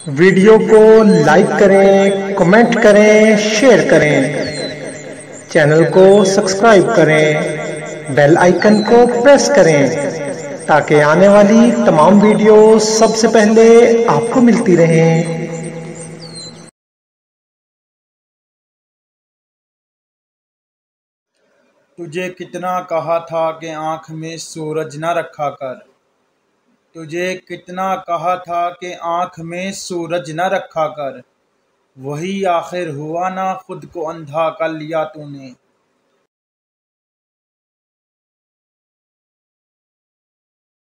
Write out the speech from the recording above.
Video को like करें, comment करें, शेयर करें। चैनल को सब्सक्राइब करें, बेल आइकन को प्रेस करें ताकि आने वाली तमाम वीडियो सबसे पहले आपको मिलती रहें। तुझे कितना कहा था कि आँख में सूरज न रखा कर। तुझे कितना कहा था कि आँख में सूरज न रखा कर। वही आखिर हुआ ना, खुद को अंधा कर लिया तूने।